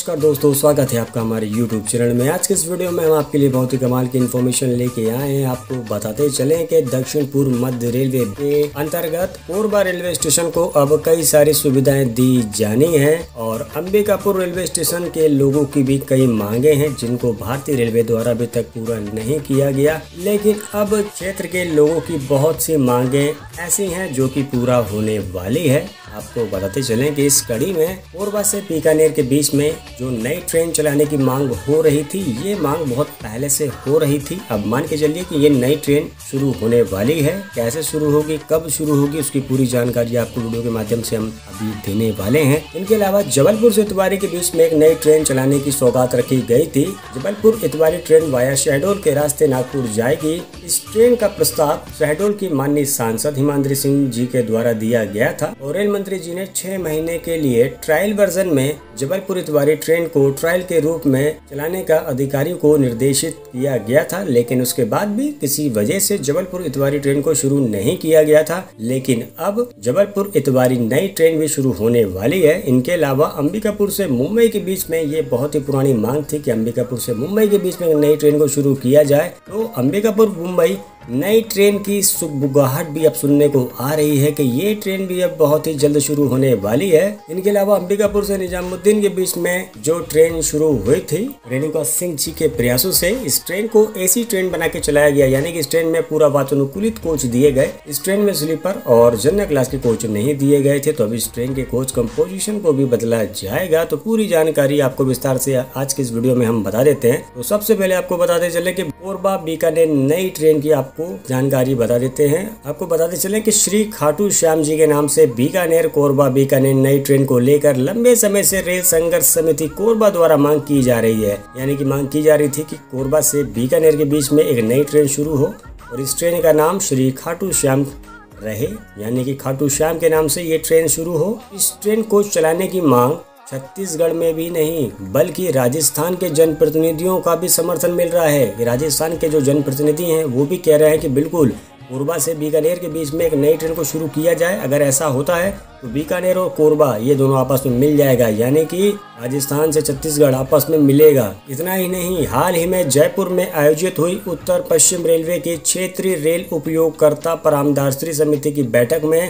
नमस्कार दोस्तों, स्वागत है आपका हमारे YouTube चैनल में। आज के इस वीडियो में हम आपके लिए बहुत ही कमाल की इन्फॉर्मेशन लेके आए हैं। आपको बताते चलें कि दक्षिण पूर्व मध्य रेलवे के अंतर्गत कोरबा रेलवे स्टेशन को अब कई सारी सुविधाएं दी जानी है और अंबिकापुर रेलवे स्टेशन के लोगों की भी कई मांगे हैं जिनको भारतीय रेलवे द्वारा अभी तक पूरा नहीं किया गया। लेकिन अब क्षेत्र के लोगों की बहुत सी मांगे ऐसी हैं जो कि पूरा होने वाली है। आपको बताते चलें कि इस कड़ी में कोरबा से बीकानेर के बीच में जो नई ट्रेन चलाने की मांग हो रही थी, ये मांग बहुत पहले से हो रही थी। अब मान के चलिए कि ये नई ट्रेन शुरू होने वाली है। कैसे शुरू होगी, कब शुरू होगी, उसकी पूरी जानकारी आपको वीडियो के माध्यम से हम अभी देने वाले हैं। इनके अलावा जबलपुर से इतवारी के बीच में एक नई ट्रेन चलाने की सौगात रखी गई थी। जबलपुर इतवारी ट्रेन वाया शहडोल के रास्ते नागपुर जाएगी। इस ट्रेन का प्रस्ताव शहडोल की माननीय सांसद हिमाद्री सिंह जी के द्वारा दिया गया था और रेल मंत्री जी ने 6 महीने के लिए ट्रायल वर्जन में जबलपुर इतवारी ट्रेन को ट्रायल के रूप में चलाने का अधिकारियों को निर्देशित किया गया था। लेकिन उसके बाद भी किसी वजह से जबलपुर इतवारी ट्रेन को शुरू नहीं किया गया था। लेकिन अब जबलपुर इतवारी नई ट्रेन भी शुरू होने वाली है। इनके अलावा अंबिकापुर से मुंबई के बीच में ये बहुत ही पुरानी मांग थी कि अंबिकापुर से मुंबई के बीच में नई ट्रेन को शुरू किया जाए। तो अंबिकापुर मुंबई नई ट्रेन की सुगबुगाहट भी अब सुनने को आ रही है कि ये ट्रेन भी अब बहुत ही जल्द शुरू होने वाली है। इनके अलावा अंबिकापुर से निजामुद्दीन के बीच में जो ट्रेन शुरू हुई थी, रेणुका सिंह जी के प्रयासों से इस ट्रेन को एसी ट्रेन बना के चलाया गया, यानी कि इस ट्रेन में पूरा वातानुकूलित कोच दिए गए। इस ट्रेन में स्लीपर और जनरल क्लास के कोच नहीं दिए गए थे। तो अब इस ट्रेन के कोच कंपोजिशन को भी बदला जाएगा। तो पूरी जानकारी आपको विस्तार से आज के इस वीडियो में हम बता देते हैं। तो सबसे पहले आपको बताते चले कि कोरबा बीकानेर नई ट्रेन की आपको जानकारी बता देते हैं। आपको बताते चले कि श्री खाटू श्याम जी के नाम से बीकानेर कोरबा बीकानेर नई ट्रेन को लेकर लंबे समय से रेल संघर्ष समिति कोरबा द्वारा मांग की जा रही है। यानी कि मांग की जा रही थी कि कोरबा से बीकानेर के बीच में एक नई ट्रेन शुरू हो और इस ट्रेन का नाम श्री खाटू श्याम रहे, यानी कि खाटू श्याम के नाम से ये ट्रेन शुरू हो। इस ट्रेन को चलाने की मांग छत्तीसगढ़ में भी नहीं बल्कि राजस्थान के जनप्रतिनिधियों का भी समर्थन मिल रहा है। राजस्थान के जो जनप्रतिनिधि हैं वो भी कह रहे हैं कि बिल्कुल कोरबा से बीकानेर के बीच में एक नई ट्रेन को शुरू किया जाए। अगर ऐसा होता है तो बीकानेर और कोरबा ये दोनों आपस में मिल जाएगा, यानी कि राजस्थान से छत्तीसगढ़ आपस में मिलेगा। इतना ही नहीं, हाल ही में जयपुर में आयोजित हुई उत्तर पश्चिम रेलवे की क्षेत्रीय रेल उपयोगकर्ता परामर्श समिति की बैठक में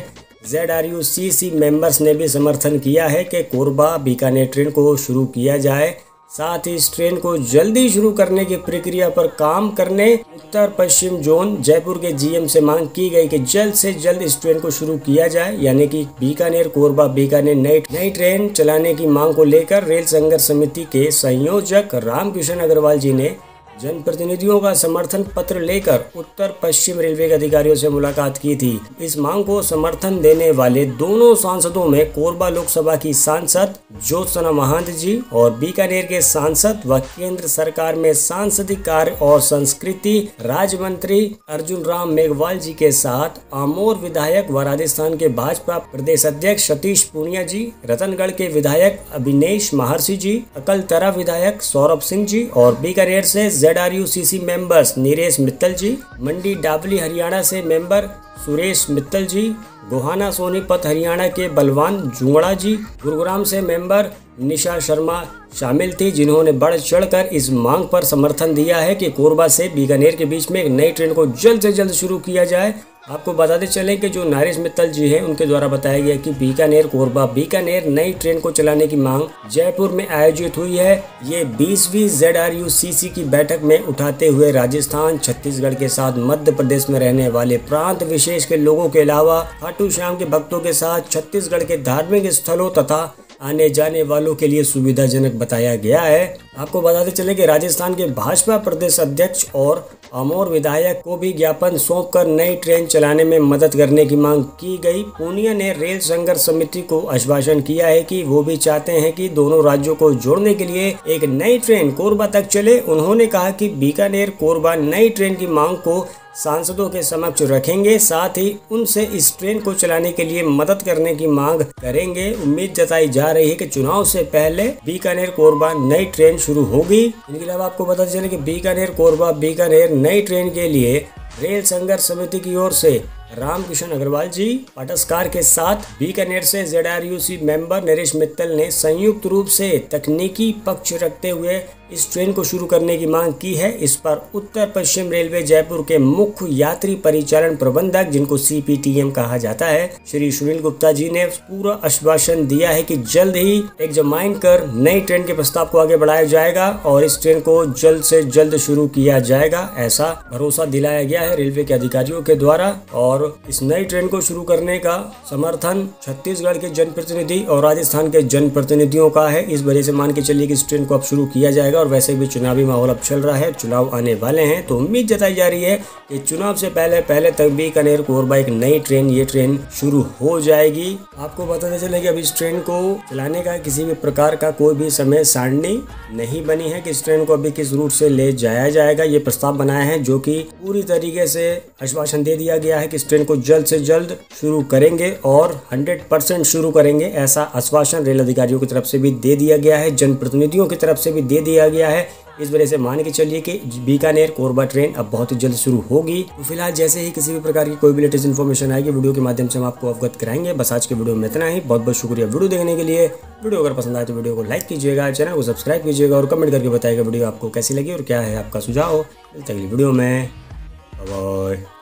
ZRUCC मेंबर्स ने भी समर्थन किया है कि कोरबा बीकानेर ट्रेन को शुरू किया जाए। साथ ही इस ट्रेन को जल्दी शुरू करने की प्रक्रिया पर काम करने उत्तर पश्चिम जोन जयपुर के GM से मांग की गई कि जल्द से जल्द इस ट्रेन को शुरू किया जाए। यानी कि बीकानेर कोरबा बीकानेर नई ट्रेन चलाने की मांग को लेकर रेल संघर्ष समिति के संयोजक रामकिशन अग्रवाल जी ने जनप्रतिनिधियों का समर्थन पत्र लेकर उत्तर पश्चिम रेलवे के अधिकारियों से मुलाकात की थी। इस मांग को समर्थन देने वाले दोनों सांसदों में कोरबा लोकसभा की सांसद ज्योत्सना महंत जी और बीकानेर के सांसद व केंद्र सरकार में सांसदीय कार्य और संस्कृति राज्य मंत्री अर्जुन राम मेघवाल जी के साथ आमोर विधायक व राजस्थान के भाजपा प्रदेश अध्यक्ष सतीश पूनिया जी, रतनगढ़ के विधायक अभिनेश महर्षि जी, अकलतरा विधायक सौरभ सिंह जी और बीकानेर से ZRUCC मेंबर्स नीरेश मित्तल जी, मंडी डाबली हरियाणा से मेंबर सुरेश मित्तल जी, गोहाना सोनीपत हरियाणा के बलवान जुंगड़ा जी, गुरुग्राम से मेंबर निशा शर्मा शामिल थी, जिन्होंने बढ़ चढ़कर इस मांग पर समर्थन दिया है कि कोरबा से बीकानेर के बीच में एक नई ट्रेन को जल्द से जल्द शुरू किया जाए। आपको बताते चले कि जो नरेश मित्तल जी हैं उनके द्वारा बताया गया कि बीकानेर कोरबा बीकानेर नई ट्रेन को चलाने की मांग जयपुर में आयोजित हुई है। ये 20वीं ZRUCC की बैठक में उठाते हुए राजस्थान छत्तीसगढ़ के साथ मध्य प्रदेश में रहने वाले प्रांत विशेष के लोगों के अलावा खाटू श्याम के भक्तों के साथ छत्तीसगढ़ के धार्मिक स्थलों तथा आने जाने वालों के लिए सुविधाजनक बताया गया है। आपको बताते चले कि राजस्थान के भाजपा प्रदेश अध्यक्ष और आमोर विधायक को भी ज्ञापन सौंपकर नई ट्रेन चलाने में मदद करने की मांग की गई। पूनिया ने रेल संघर्ष समिति को आश्वासन किया है कि वो भी चाहते हैं कि दोनों राज्यों को जोड़ने के लिए एक नई ट्रेन कोरबा तक चले। उन्होंने कहा कि बीकानेर कोरबा नई ट्रेन की मांग को सांसदों के समक्ष रखेंगे, साथ ही उनसे इस ट्रेन को चलाने के लिए मदद करने की मांग करेंगे। उम्मीद जताई जा रही है कि चुनाव से पहले बीकानेर कोरबा नई ट्रेन शुरू होगी। इनके अलावा आपको पता चले कि बीकानेर कोरबा बीकानेर नई ट्रेन के लिए रेल संघर्ष समिति की ओर से रामकिशन अग्रवाल जी पटस्कार के साथ बीकानेर से ZRUC मेंबर नरेश मित्तल ने संयुक्त रूप से तकनीकी पक्ष रखते हुए इस ट्रेन को शुरू करने की मांग की है। इस पर उत्तर पश्चिम रेलवे जयपुर के मुख्य यात्री परिचालन प्रबंधक, जिनको CPTM कहा जाता है, श्री सुनील गुप्ता जी ने पूरा आश्वासन दिया है कि जल्द ही एग्जामाइन कर नई ट्रेन के प्रस्ताव को आगे बढ़ाया जाएगा और इस ट्रेन को जल्द से जल्द शुरू किया जाएगा, ऐसा भरोसा दिलाया गया है रेलवे के अधिकारियों के द्वारा। और इस नई ट्रेन को शुरू करने का समर्थन छत्तीसगढ़ के जनप्रतिनिधि और राजस्थान के जनप्रतिनिधियों का है। इस वजह से मान के चलिए कि इस ट्रेन को अब शुरू किया जाएगा। और वैसे भी चुनावी माहौल अब चल रहा है, चुनाव आने वाले हैं, तो उम्मीद जताई जा रही है कि चुनाव से पहले तक बीकानेर कोरबा एक नई ट्रेन, ये ट्रेन शुरू हो जाएगी। आपको बताते चले कि अब इस ट्रेन को चलाने का किसी भी प्रकार का कोई भी समय सारणी नहीं बनी है कि इस ट्रेन को अभी किस रूट से ले जाया जाएगा। ये प्रस्ताव बनाया है जो कि पूरी तरीके से आश्वासन दे दिया गया है कि इस ट्रेन को जल्द से जल्द शुरू करेंगे और 100% शुरू करेंगे, ऐसा आश्वासन रेल अधिकारियों की तरफ से भी दे दिया गया है, जनप्रतिनिधियों की तरफ से भी दे दिया गया है। इस वजह से मान के चलिए कि बीकानेर कोरबा ट्रेन अब बहुत ही जल्द शुरू होगी। तो फिलहाल जैसे ही किसी भी प्रकार की कोई भी लेटेस्ट इन्फॉर्मेशन आएगी, वीडियो के माध्यम से हम आपको अवगत कराएंगे। बस आज के वीडियो में इतना ही। बहुत बहुत शुक्रिया वीडियो देखने के लिए। वीडियो अगर पसंद आए तो वीडियो को लाइक कीजिएगा, चैनल को सब्सक्राइब कीजिएगा और कमेंट करके बताइएगा वीडियो आपको कैसी लगी और क्या है आपका सुझाव। अगली वीडियो में बाय।